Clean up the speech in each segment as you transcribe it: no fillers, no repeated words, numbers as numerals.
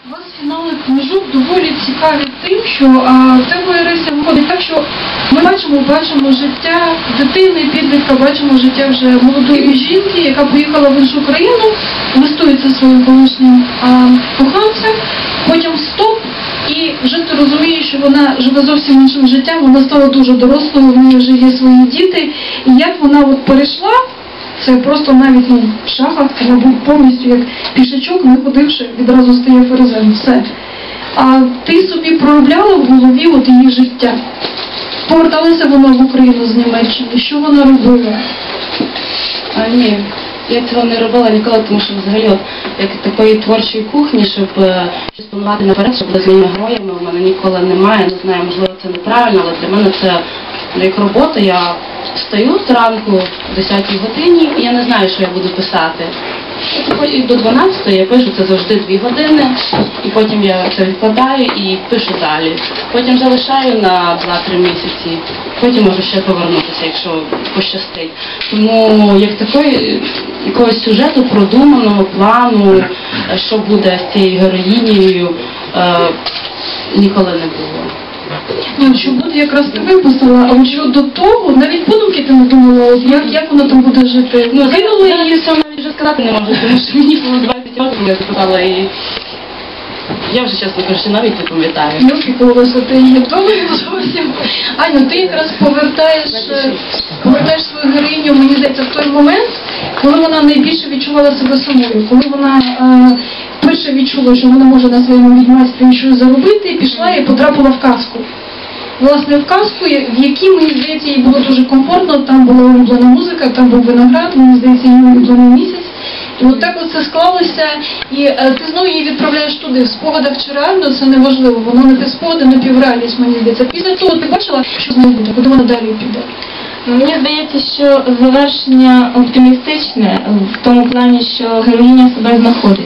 У вас фінали книжок доволі цікаві тим, що це вересня виходить так, що ми бачимо життя дитини, підлітка, бачимо життя вже молодої жінки, яка поїхала в іншу країну, листується своїм колишнім коханцем, потім стоп, і вже ти розумієш, що вона живе зовсім іншим життям, вона стала дуже дорослою, в неї вже є свої діти, і як вона от перейшла, це просто навіть в шахах, це, мабуть, повністю як пішачок, не ходивши, відразу стає ферзем. Все. А ти собі проробляла в голові от її життя. Поверталася вона в Україну з Німеччини. Що вона робила? Ні, я цього не робила ніколи, тому що взагалі як такої творчої кухні, щоб щось планувати наперед, щоб бути з моїми героями, у мене ніколи немає. Не знаю, можливо, це неправильно, але для мене це як робота. Я встаю зранку о 10-й годині, і я не знаю, що я буду писати. І до 12-ї я пишу, це завжди 2 години, і потім я це відкладаю і пишу далі. Потім залишаю на 2-3 місяці, потім можу ще повернутися, якщо пощастить. Тому як такої якогось сюжету, продуманого плану, що буде з цією героїнею, ніколи не було. Ну, що буде, якраз ти випустила, а от що до того, навіть подумки ти не думала, от як вона там буде жити? Ну, кинули її, все навіть вже сказати не можу, тому що мені було 20 років, я запитала, і я вже, чесно кажучи, навіть не пам'ятаю. Не опікувалася, ти її вдома зовсім. Аню, ти якраз повертаєш свою героїню, мені здається, в той момент, коли вона найбільше відчувала себе самою, коли вона перше відчула, що вона може на своєму відьмацтві щось заробити, пішла і потрапила в казку. Власне, в казку, в якій, мені здається, їй було дуже комфортно, там була улюблена музика, там був виноград, мені здається, її улюблений місяць. І от так от це склалося, і ти знову її відправляєш туди, в спогадах чи реально, це неважливо, воно не спогади, не півреальність, мені здається. Після того ти бачила, що з нею буде, куди вона далі піде? Мені здається, що завершення оптимістичне в тому плані, що героїня себе знаходить.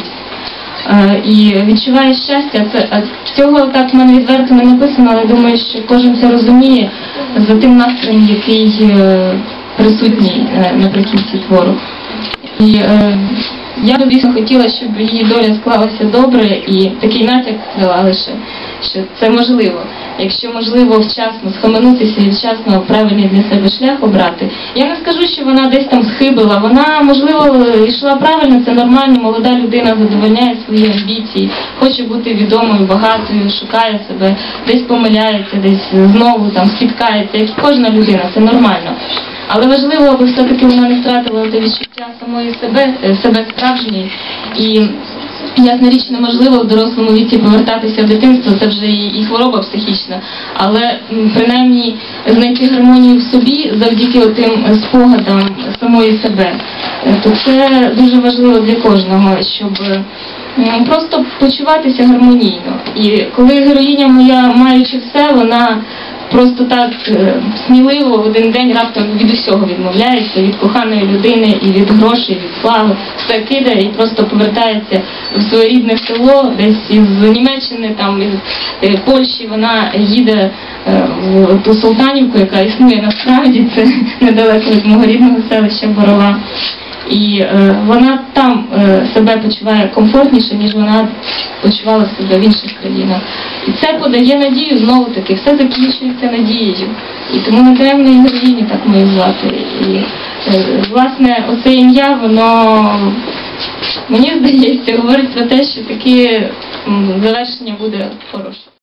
І відчуває щастя. Цього так в мене відверто не написано, але думаю, що кожен це розуміє за тим настроєм, який присутній наприкінці твору. І я б, звісно, хотіла, щоб її доля склалася добре, і такий натяк дала лише, що це можливо. Якщо можливо вчасно схаменутися і вчасно правильний для себе шлях обрати. Я не скажу, що вона десь там схибила, вона, можливо, йшла правильно, це нормально, молода людина задовольняє свої амбіції, хоче бути відомою, багатою, шукає себе, десь помиляється, десь знову там спіткається, як і кожна людина, це нормально. Але важливо, аби все-таки вона не втратила те відчуття самої себе справжньої. І ясна річ, неможливо в дорослому віці повертатися в дитинство, це вже і хвороба психічна. Але принаймні знайти гармонію в собі завдяки тим спогадам самої себе. То це дуже важливо для кожного, щоб просто почуватися гармонійно. І коли героїня моя, маючи все, вона просто так сміливо в один день раптом від усього відмовляється, від коханої людини і від грошей, від слави, все кидає і просто повертається в своє рідне село, десь із Німеччини, там, із Польщі, вона їде в ту Султанівку, яка існує насправді, це недалеко від мого рідного селища Борова. І вона там себе почуває комфортніше, ніж вона почувала себе в інших країнах. І це подає надію, знову-таки, все закінчується надією. І тому не даремно і героїні так маю звати. І, власне, оце ім'я, воно, мені здається, говорить про те, що таке завершення буде хороше.